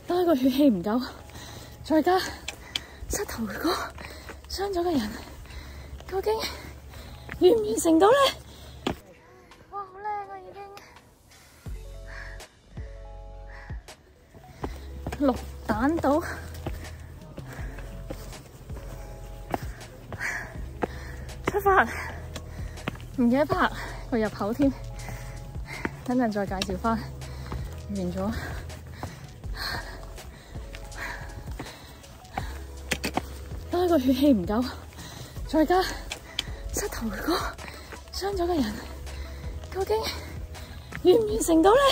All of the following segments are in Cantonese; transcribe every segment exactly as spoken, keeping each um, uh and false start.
多一個血氣唔夠，再加膝頭哥傷咗嘅人，究竟完唔完成到咧？哇，好靚啊！已經綠蛋島，出發，唔記得拍個入口添，等陣再介紹翻。完咗。多一個血氣唔夠，再加膝頭哥傷咗嘅人，究竟完唔完成到咧？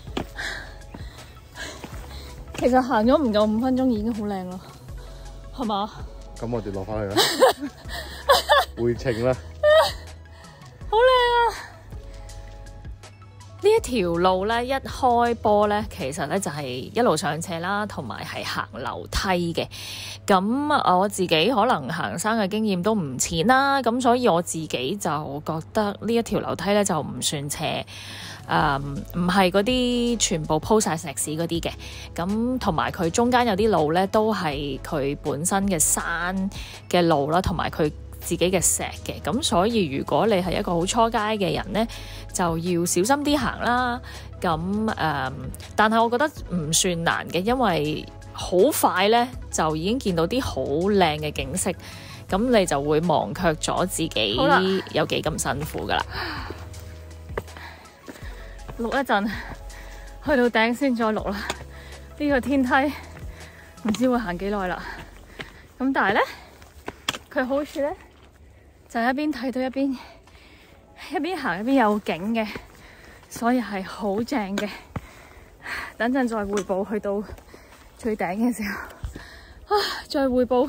其實行咗唔夠五分鐘已經好靚咯，係嘛？ 咁我哋落翻去啦，回程啦。 好靚啊！呢一條路咧，一開波咧，其實咧就係一路上斜啦，同埋係行樓梯嘅。咁我自己可能行山嘅經驗都唔淺啦，咁所以我自己就覺得呢一條樓梯咧就唔算斜，誒唔係嗰啲全部鋪晒石屎嗰啲嘅。咁同埋佢中間有啲路咧都係佢本身嘅山嘅路啦，同埋佢自己嘅石嘅。咁所以如果你係一個好初階嘅人咧，就要小心啲行啦。咁誒、呃，但係我覺得唔算難嘅，因為好快咧就已經見到啲好靚嘅景色，咁你就會忘卻咗自己有幾咁辛苦噶啦。錄一陣，去到頂先再錄啦。呢、這個天梯唔知會行幾耐啦。咁但係咧，佢好處咧就係、一邊睇到一邊一邊行一邊有景嘅，所以係好正嘅。等陣再匯報去到最頂嘅時候，啊，再匯報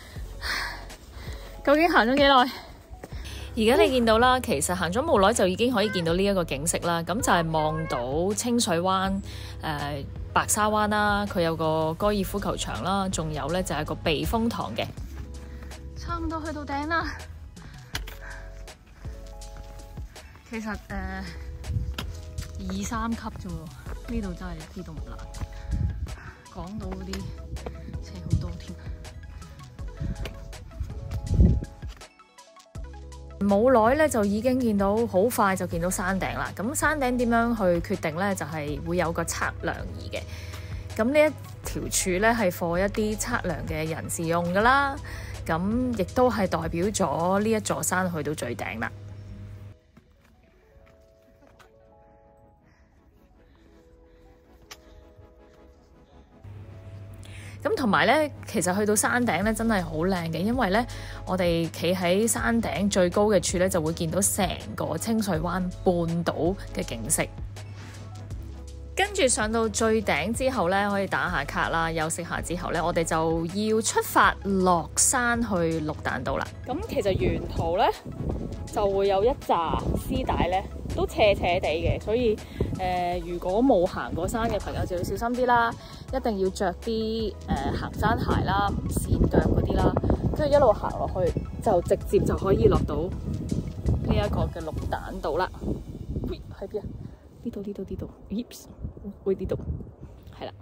究竟行咗幾耐？而家你見到啦，其實行咗冇耐就已經可以見到呢一個景色啦。咁就係望到清水灣、誒、呃、白沙灣啦，佢有個高爾夫球場啦，仲有咧就係個避風塘嘅。差唔多去到頂啦。其實誒、呃、二三級啫喎，呢度真係一啲都唔難。講到嗰啲車好多添，冇耐咧就已經見到，好快就見到山頂啦。咁山頂點樣去決定咧？就係、是、會有個測量儀嘅。咁呢一條柱咧係畀一啲測量嘅人士用噶啦。咁亦都係代表咗呢一座山去到最頂啦。咁同埋咧，其實去到山頂咧，真係好靚嘅，因為咧，我哋企喺山頂最高嘅處咧，就會見到成個清水灣半島嘅景色。跟住上到最頂之後咧，可以打下卡啦，休息下之後咧，我哋就要出發落山去綠蛋島啦。咁其實沿途咧就會有一紮絲帶咧，都斜斜地嘅，所以誒、呃，如果冇行過山嘅朋友就要小心啲啦，一定要着啲誒行山鞋啦，唔跣腳嗰啲啦，跟住一路行落去就直接就可以落到呢一個嘅綠蛋島啦。喂，喺邊啊？呢度呢度呢度，咦？會呢度係啦。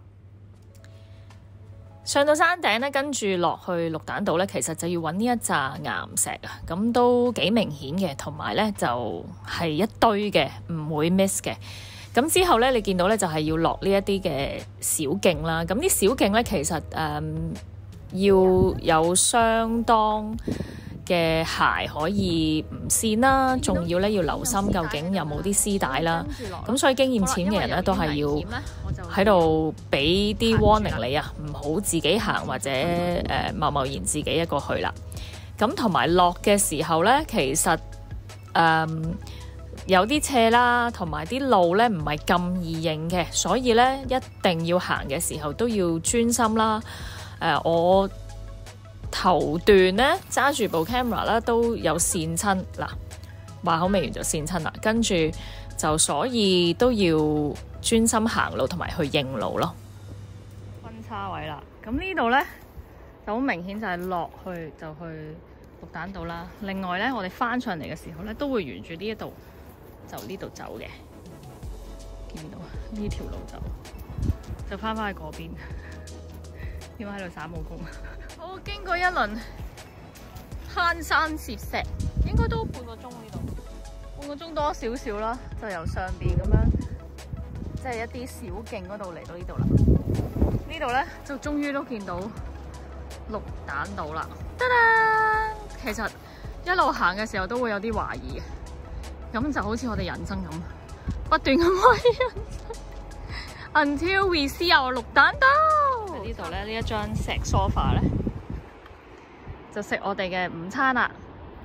上到山頂咧，跟住落去綠蛋島咧，其實就要揾呢一紮岩石啊，咁都幾明顯嘅，同埋咧就係、是、一堆嘅，唔會 miss 嘅。咁之後咧，你見到咧就係、是、要落呢一啲嘅小徑啦。咁啲小徑咧，其實誒、嗯、要有相當嘅鞋可以唔跣啦，仲要咧要留心究竟有冇啲絲帶啦。咁所以經驗淺嘅人咧都係要喺度俾啲 warning 你啊，唔好自己行或者誒貿貿然自己一個去啦。咁同埋落嘅時候咧，其實誒、嗯、有啲斜啦，同埋啲路咧唔係咁易認嘅，所以咧一定要行嘅時候都要專心啦。誒、呃、我。頭段咧揸住部 camera 啦，都有跣親嗱，話口未完就跣親啦，跟住就所以都要專心行路同埋去認路咯。分叉位啦，咁呢度咧就好明顯就係落去就去綠蛋島啦。另外咧，我哋翻上嚟嘅時候咧，都會沿住呢一度就呢度走嘅，見到呢條路走。 就翻返去嗰邊。點解喺度耍武功？好，經過一輪攀山涉石，應該都半個鐘呢度，半個鐘多少少啦，就由上邊咁樣，即係一啲小徑嗰度嚟到呢度啦。呢度咧就終於都見到綠蛋島啦！得啦，其實一路行嘅時候都會有啲懷疑嘅，咁就好似我哋人生咁，不斷咁懷疑人生。Until we see our綠蛋島。喺呢度咧，呢一張石 sofa 咧，就食我哋嘅午餐啦。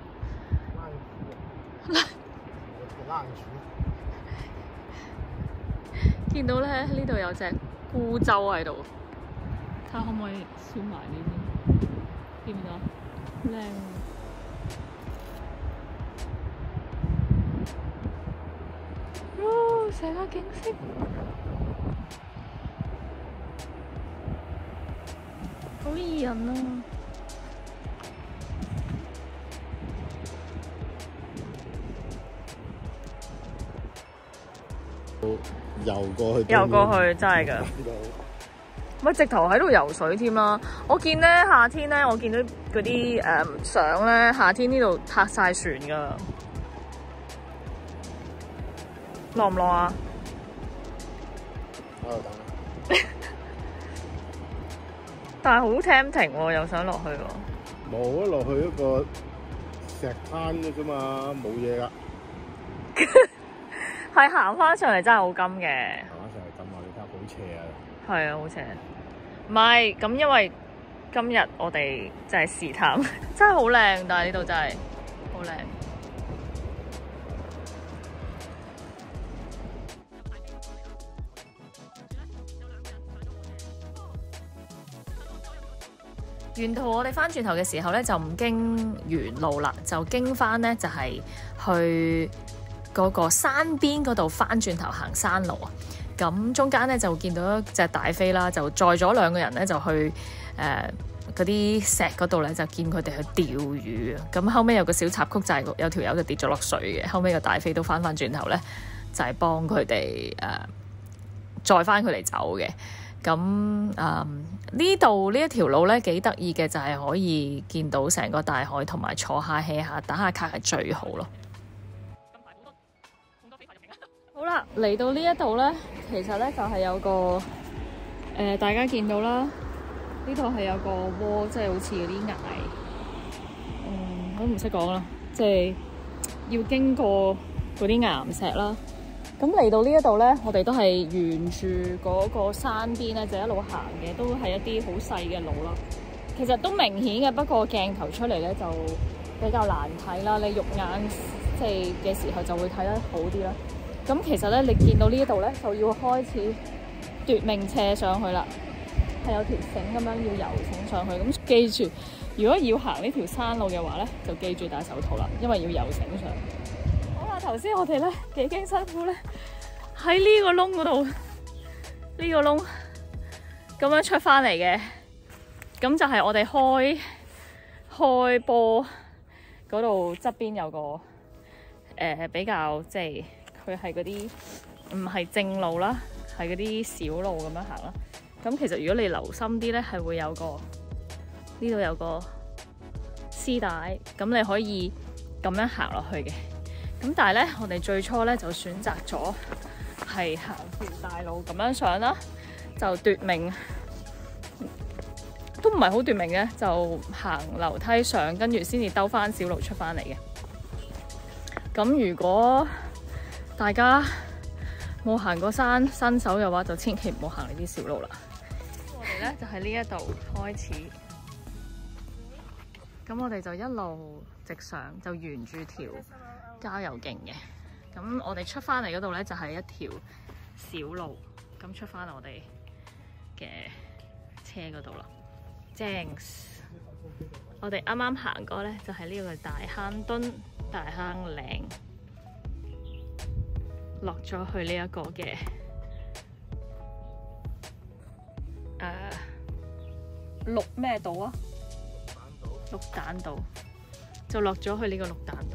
見到咧，呢度有隻孤舟喺度，睇下可唔可以燒埋呢啲？見唔見到？靚！哦，成個景色。好宜人啊！ 游過去， 游過去真係㗎，咪直頭喺度游水添啦！我見咧夏天咧，我見到嗰啲誒相咧，夏天呢度泊晒船㗎，落唔落啊？ 喺度等。 但係好 tempting 喎，又想落去喎。 冇啊，落去一個石灘嘅啫嘛，冇嘢噶。 係行翻上嚟真係好金嘅。 行翻上嚟咁啊，你睇下好斜啊。係啊，好斜。唔係咁，因為今日我哋就係試探，真係好靚，但係呢度真係好靚。沿途我哋翻轉頭嘅時候咧，就唔經原路啦，就經翻咧就係、是、去嗰個山邊嗰度翻轉頭行山路啊。咁中間咧就見到一隻大飛啦，就載咗兩個人咧就去誒嗰啲石嗰度咧，就見佢哋去釣魚啊。咁後尾有個小插曲就係有條友就跌咗落水嘅，後尾個大飛都翻翻轉頭咧，就係、是、幫佢哋誒載翻佢哋走嘅。咁誒呢度呢一條路咧幾得意嘅，就係可以見到成個大海，同埋坐下 hea 下打下卡係最好咯。好啦，嚟到呢一度咧，其實咧就係、是、有個誒、呃，大家見到啦，呢度係有個窩，即係好似嗰啲崖，嗯，我都唔識講啦，即係要經過嗰啲岩石啦。咁嚟到呢一度咧，我哋都係沿住嗰個山邊咧，就一路行嘅，都係一啲好細嘅路啦。其實都明顯嘅，不過鏡頭出嚟咧就比較難睇啦。你肉眼即係嘅時候就會睇得好啲啦。咁其實咧，你見到呢一度咧，就要開始奪命斜上去啦。係有條繩咁樣要游繩上去。咁記住，如果要行呢條山路嘅話咧，就記住戴手套啦，因為要游繩上。頭先我哋咧幾經辛苦咧，喺呢個窿嗰度，呢個窿咁樣出翻嚟嘅，咁就係我哋開開波嗰度側邊有個誒、呃、比較即係佢係嗰啲唔係正路啦，係嗰啲小路咁樣行啦。咁其實如果你留心啲咧，係會有個呢度有個絲帶，咁你可以咁樣行落去嘅。咁但係咧，我哋最初咧就選擇咗係行條大路咁樣上啦，就奪命都唔係好奪命嘅，就行樓梯上，跟住先至兜翻小路出翻嚟嘅。咁如果大家冇行過山新手嘅話，就千祈唔好行呢啲小路啦。我哋咧就喺呢一度開始，咁我哋就一路直上，就沿住條郊遊徑嘅。咁我哋出翻嚟嗰度咧就係一條小路，咁出翻我哋嘅車嗰度啦。Thanks。我哋啱啱行過咧就係呢個大坑墩、大坑嶺，落咗去呢一個嘅誒綠咩島啊？綠蛋島，就落咗去呢個綠蛋島。